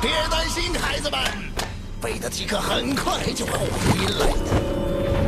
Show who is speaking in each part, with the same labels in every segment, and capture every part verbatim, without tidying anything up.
Speaker 1: 别担心，孩子们，贝德提克很快就会回来的。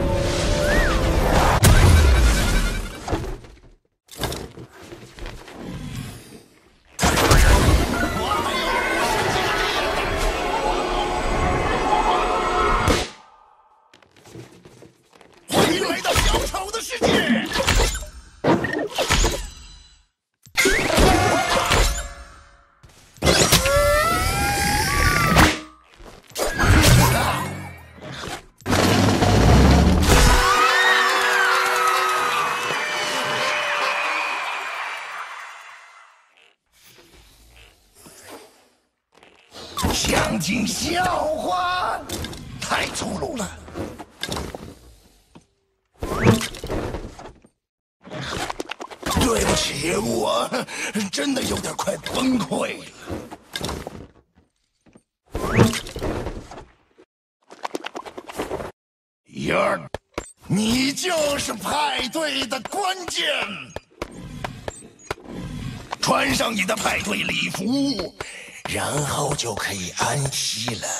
Speaker 1: 想尽笑话，太粗鲁了。对不起，我真的有点快崩溃了。You're， 你就是派对的关键。穿上你的派对礼服。 然后就可以安息了。